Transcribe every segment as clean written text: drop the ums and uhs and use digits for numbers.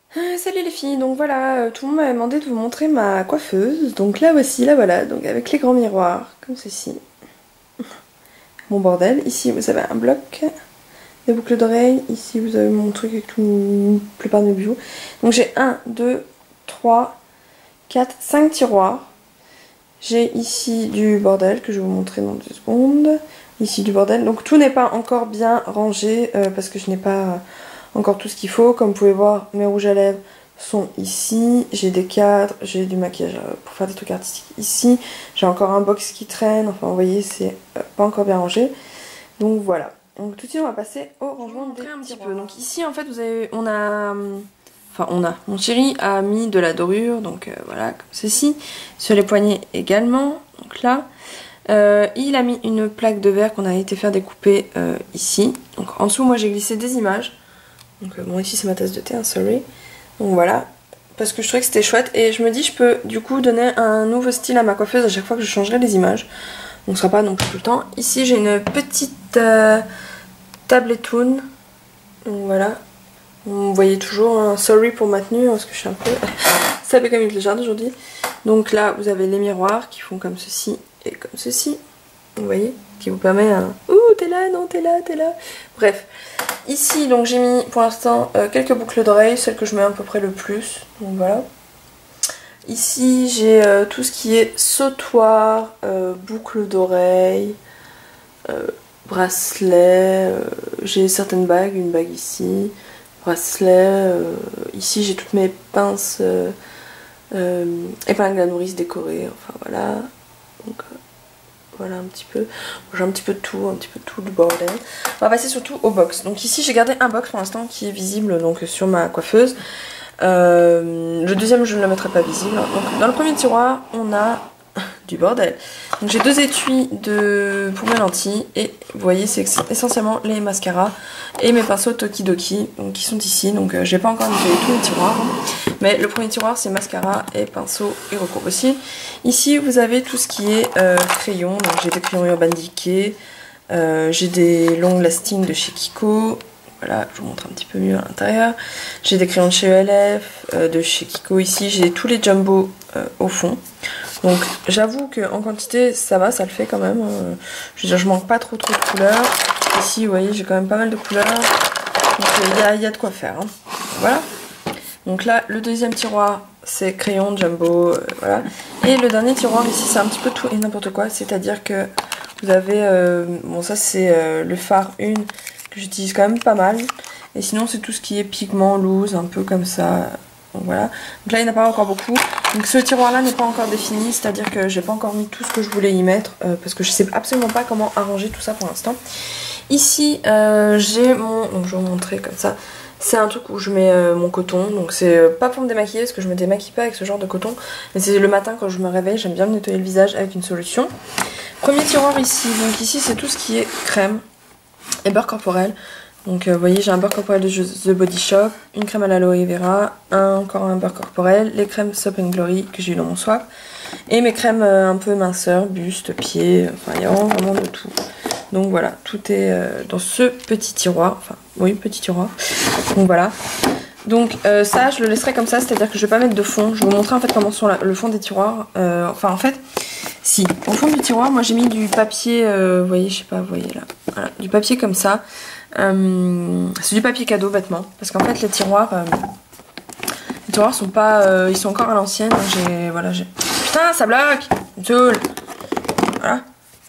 Salut les filles, donc voilà, tout le monde m'avait demandé de vous montrer ma coiffeuse. Donc là voici, là voilà, donc avec les grands miroirs, comme ceci. Mon bordel, ici vous avez un bloc, des boucles d'oreilles, ici vous avez mon truc avec la plupart de mes bijoux. Donc j'ai 1, 2, 3, 4, 5 tiroirs. J'ai ici du bordel que je vais vous montrer dans 2 secondes. Ici du bordel, donc tout n'est pas encore bien rangé parce que je n'ai pas encore tout ce qu'il faut. Comme vous pouvez voir, mes rouges à lèvres sont ici, j'ai des cadres, j'ai du maquillage pour faire des trucs artistiques ici, j'ai encore un box qui traîne, enfin vous voyez c'est pas encore bien rangé. Donc voilà, donc tout de suite on va passer au rangement des un petit peu. Donc ici en fait mon chéri a mis de la dorure, donc voilà comme ceci, sur les poignets également, donc là. Il a mis une plaque de verre qu'on a été faire découper ici. Donc en dessous moi j'ai glissé des images. Donc bon ici c'est ma tasse de thé, hein, sorry. Donc voilà, parce que je trouvais que c'était chouette. Et je me dis je peux du coup donner un nouveau style à ma coiffeuse à chaque fois que je changerai les images. Donc ce sera pas non plus tout le temps. Ici j'ai une petite tabletoon. Donc voilà. Vous voyez toujours, hein, sorry pour ma tenue, hein, parce que je suis un peu sapée comme une légende aujourd'hui. Donc là vous avez les miroirs qui font comme ceci et comme ceci. Vous voyez, qui vous permet un ouh t'es là, non t'es là, t'es là. Bref, ici donc j'ai mis pour l'instant quelques boucles d'oreilles, celles que je mets à peu près le plus. Donc voilà. Ici j'ai tout ce qui est sautoir, boucles d'oreilles, bracelets, j'ai certaines bagues, une bague ici, bracelet, ici j'ai toutes mes pinces, épingles à nourrice décorées, enfin voilà. Donc voilà un petit peu, j'ai un petit peu de tout du bordel. On va passer surtout au box. Donc ici j'ai gardé un box pour l'instant qui est visible donc sur ma coiffeuse. Le deuxième je ne le mettrai pas visible. Donc dans le premier tiroir on a du bordel. Donc j'ai 2 étuis pour mes lentilles et vous voyez c'est essentiellement les mascaras et mes pinceaux Tokidoki donc, qui sont ici. Donc j'ai pas encore nettoyé tous les tiroirs. Mais le premier tiroir c'est mascara et pinceau et recours aussi. Ici vous avez tout ce qui est crayons. Donc j'ai des crayons Urban Decay, j'ai des long lasting de chez Kiko. Voilà, je vous montre un petit peu mieux à l'intérieur. J'ai des crayons de chez ELF, de chez Kiko ici. J'ai tous les jumbo au fond. Donc j'avoue qu'en quantité ça va, ça le fait quand même. Je veux dire, je manque pas trop de couleurs. Ici vous voyez j'ai quand même pas mal de couleurs. Donc il y a de quoi faire. Hein. Voilà. Donc là le deuxième tiroir c'est crayon jumbo. Voilà. Et le dernier tiroir ici c'est un petit peu tout et n'importe quoi. C'est-à-dire que vous avez... bon ça c'est le fard 1 que j'utilise quand même pas mal. Et sinon c'est tout ce qui est pigment loose, un peu comme ça. Donc voilà. Donc là il n'y en a pas encore beaucoup. Donc ce tiroir là n'est pas encore défini, c'est-à-dire que j'ai pas encore mis tout ce que je voulais y mettre parce que je sais absolument pas comment arranger tout ça pour l'instant. Ici j'ai mon... Donc je vais vous montrer comme ça. C'est un truc où je mets mon coton, donc c'est pas pour me démaquiller parce que je me démaquille pas avec ce genre de coton. Mais c'est le matin quand je me réveille, j'aime bien me nettoyer le visage avec une solution. Premier tiroir ici, donc ici c'est tout ce qui est crème et beurre corporel. Donc vous voyez j'ai un beurre corporel de The Body Shop, une crème à l'aloe vera, encore un beurre corporel, les crèmes Soap and Glory que j'ai eu dans mon swap, et mes crèmes un peu minceur, buste, pied, enfin il y a vraiment de tout. Donc voilà, tout est dans ce petit tiroir, enfin oui petit tiroir, donc voilà. Donc ça je le laisserai comme ça, c'est-à-dire que je vais pas mettre de fond, je vais vous montrer en fait comment sont le fond des tiroirs, enfin en fait... Si, au fond du tiroir, moi j'ai mis du papier, vous voyez, je sais pas, vous voyez là, voilà, du papier comme ça. C'est du papier cadeau, bêtement, parce qu'en fait les tiroirs sont pas, ils sont encore à l'ancienne. Voilà, putain, ça bloque, Zoul. Voilà.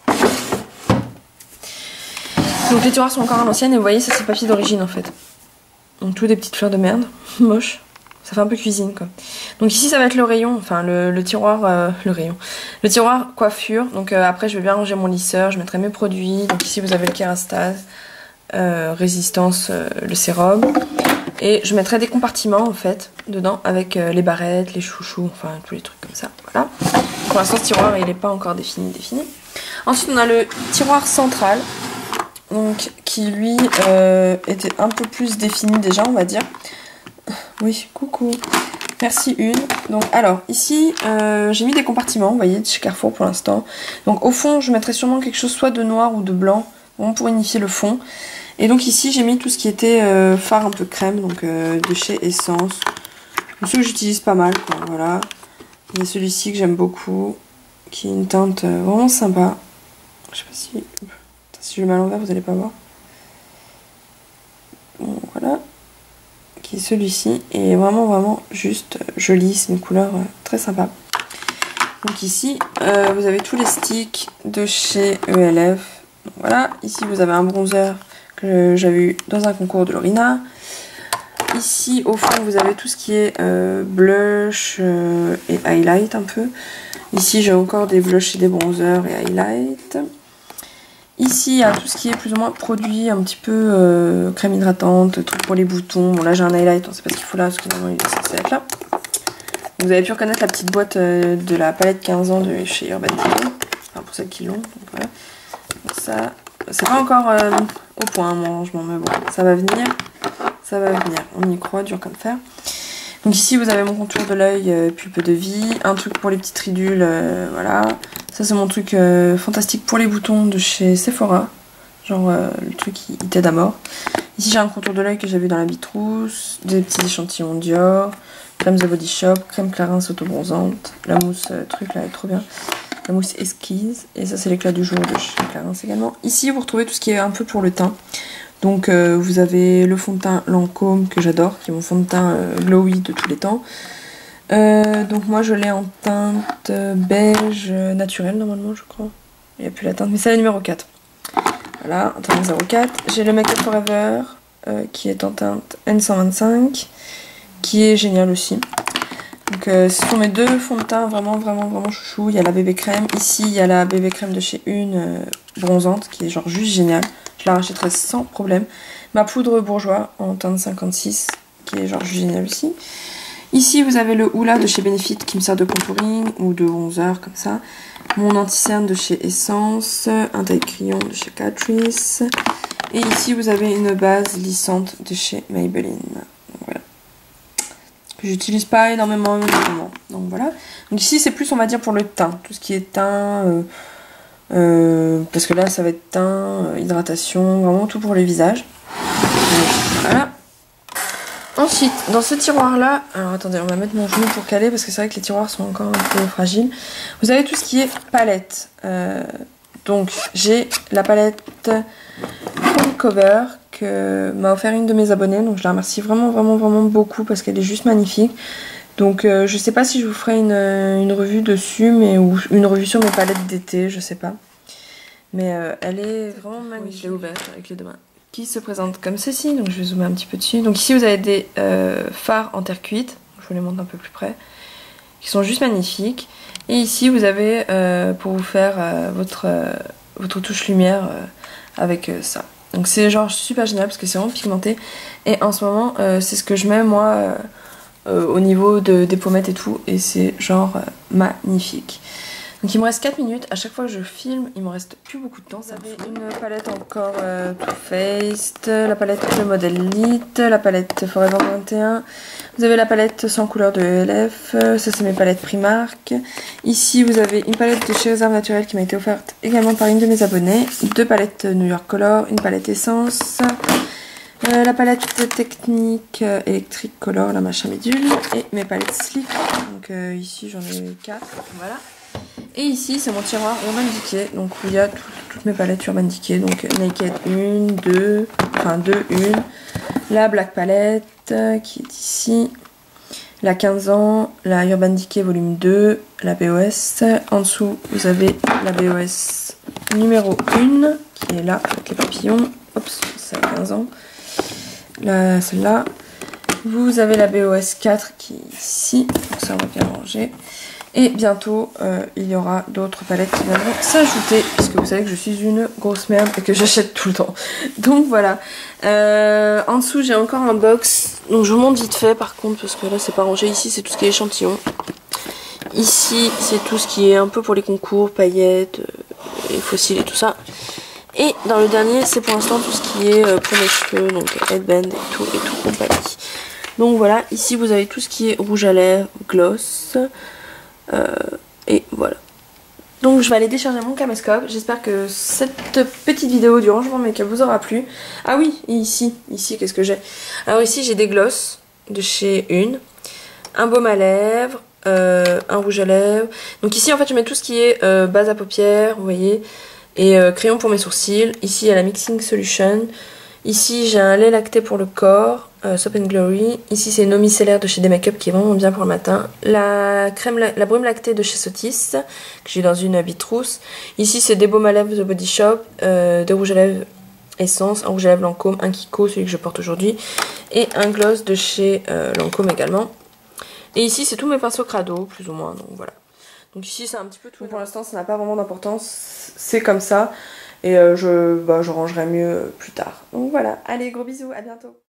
Donc les tiroirs sont encore à l'ancienne et vous voyez, ça c'est le papier d'origine en fait. Donc tout des petites fleurs de merde, moche. Ça fait un peu cuisine quoi. Donc ici ça va être le rayon, enfin le tiroir, le tiroir coiffure. Donc après je vais bien ranger mon lisseur, je mettrai mes produits. Donc ici vous avez le Kérastase, résistance, le sérum. Et je mettrai des compartiments en fait dedans avec les barrettes, les chouchous, enfin tous les trucs comme ça. Voilà. Pour l'instant ce tiroir il n'est pas encore défini. Ensuite on a le tiroir central. Donc qui lui était un peu plus défini déjà on va dire. Oui, coucou. Merci une. Donc alors ici j'ai mis des compartiments, vous voyez, de chez Carrefour pour l'instant. Donc au fond je mettrai sûrement quelque chose soit de noir ou de blanc pour unifier le fond. Et donc ici j'ai mis tout ce qui était fard un peu crème, donc de chez Essence. Ceux que j'utilise pas mal, quoi, voilà. Il y a celui-ci que j'aime beaucoup, qui est une teinte vraiment sympa. Je sais pas si... Si je le mets à l'envers, vous allez pas voir. Bon, voilà. Qui est celui-ci. Et vraiment, vraiment juste joli. C'est une couleur très sympa. Donc ici, vous avez tous les sticks de chez ELF. Donc voilà. Ici, vous avez un bronzer que j'avais eu dans un concours de Lorina. Ici, au fond, vous avez tout ce qui est blush et highlight un peu. Ici, j'ai encore des blushs et des bronzers et highlight. Ici, il y a tout ce qui est plus ou moins produit, un petit peu crème hydratante, truc pour les boutons. Bon, là, j'ai un highlight, on sait pas ce qu'il faut là, parce que normalement, il est censé être là. Vous avez pu reconnaître la petite boîte de la palette 15 ans de chez Urban Decay. Enfin, pour celles qui l'ont. Donc, voilà. Donc, ça, c'est pas encore au point, mon rangement, mais bon, ça va venir. Ça va venir, on y croit, dur comme fer. Donc ici vous avez mon contour de l'œil pulpe de vie, un truc pour les petites ridules, voilà. Ça c'est mon truc fantastique pour les boutons de chez Sephora, genre le truc qui t'aide à mort. Ici j'ai un contour de l'œil que j'ai vu dans la Bitrousse, des petits échantillons Dior, crème The Body Shop, crème Clarins auto-bronzante, la mousse truc là elle est trop bien, la mousse esquisse, et ça c'est l'éclat du jour de chez Clarins également. Ici vous retrouvez tout ce qui est un peu pour le teint. Donc vous avez le fond de teint Lancôme que j'adore, qui est mon fond de teint glowy de tous les temps. Donc moi je l'ai en teinte beige naturel normalement je crois. Il n'y a plus la teinte, mais c'est la numéro 4. Voilà, en teinte 04. J'ai le Make Up Forever qui est en teinte N125, qui est génial aussi. Donc ce sont mes deux fonds de teint vraiment chouchou. Il y a la bébé crème, ici il y a la bébé crème de chez Une bronzante qui est genre juste géniale. Je la rachèterai sans problème. Ma poudre bourgeois en teinte 56 qui est genre génial aussi. Ici vous avez le Hoola de chez Benefit qui me sert de contouring ou de bronzer comme ça. Mon anti-cerne de chez Essence, un taille crayon de chez Catrice. Et ici vous avez une base lissante de chez Maybelline. Voilà. Que j'utilise pas énormément. Donc voilà. Donc ici c'est plus on va dire pour le teint. Tout ce qui est teint... parce que là ça va être teint, hydratation, vraiment tout pour le visage. Voilà. Ensuite, dans ce tiroir là, alors attendez, on va mettre mon genou pour caler parce que c'est vrai que les tiroirs sont encore un peu fragiles. Vous avez tout ce qui est palette. Donc j'ai la palette Cold Cover que m'a offert une de mes abonnées, donc je la remercie vraiment beaucoup parce qu'elle est juste magnifique. Donc je sais pas si je vous ferai une revue dessus, mais ou une revue sur mes palettes d'été, je sais pas. Mais elle est vraiment magnifique. Oui, je l'ai ouverte avec les deux mains. Qui se présente comme ceci, donc je vais zoomer un petit peu dessus. Donc ici vous avez des fards en terre cuite, je vous les montre un peu plus près, qui sont juste magnifiques. Et ici vous avez pour vous faire votre touche lumière avec ça. Donc c'est genre super génial parce que c'est vraiment pigmenté. Et en ce moment c'est ce que je mets moi au niveau des pommettes et tout, et c'est genre magnifique. Donc il me reste 4 minutes, à chaque fois que je filme il me reste plus beaucoup de temps. Vous avez une palette encore Too Faced, la palette de Model Elite, la palette Forever 21, vous avez la palette sans couleur de ELF, ça c'est mes palettes Primark. Ici vous avez une palette de chez Réserve Naturelle qui m'a été offerte également par une de mes abonnées, deux palettes New York Color, une palette Essence, la palette Technique Electric Color, la machin bidule, et mes palettes Sleek. Donc ici j'en ai 4, voilà. Et ici c'est mon tiroir Urban Decay, donc où il y a toutes mes palettes Urban Decay, donc Naked 1, 2, enfin 2, 1, la Black Palette qui est ici, la 15 ans, la Urban Decay volume 2, la BOS, en dessous vous avez la BOS numéro 1 qui est là avec les papillons, oups c'est à 15 ans, là celle-là, vous avez la BOS 4 qui est ici, donc ça on va bien ranger. Et bientôt, il y aura d'autres palettes qui viendront s'ajouter, puisque vous savez que je suis une grosse merde et que j'achète tout le temps. Donc voilà. En dessous, j'ai encore un box. Donc je vous montre vite fait par contre, parce que là c'est pas rangé. Ici, c'est tout ce qui est échantillon. Ici, c'est tout ce qui est un peu pour les concours, paillettes, et fossiles et tout ça. Et dans le dernier, c'est pour l'instant tout ce qui est pour mes cheveux, donc headband et tout compagnie. Donc voilà, ici vous avez tout ce qui est rouge à lèvres, gloss. Et voilà. Donc je vais aller décharger mon caméscope. J'espère que cette petite vidéo du rangement make-up vous aura plu. Ah oui, et ici qu'est-ce que j'ai? Alors ici j'ai des gloss de chez Une. un baume à lèvres, un rouge à lèvres. Donc ici en fait je mets tout ce qui est base à paupières, vous voyez, et crayon pour mes sourcils. Ici il y a la Mixing Solution. Ici j'ai un lait lacté pour le corps, Soap and Glory. Ici c'est une eau micellaire de chez D-Makeup qui est vraiment bien pour le matin. La brume lactée de chez Sotis que j'ai dans une Bitrousse. Ici c'est des baumes à lèvres The Body Shop, des rouges à lèvres Essence, un rouge à lèvres Lancôme, un Kiko, celui que je porte aujourd'hui, et un gloss de chez Lancôme également. Et ici c'est tous mes pinceaux crado plus ou moins, donc voilà. Donc ici c'est un petit peu tout. Pour l'instant ça n'a pas vraiment d'importance, c'est comme ça. Et je rangerai mieux plus tard. Donc voilà, allez, gros bisous, à bientôt.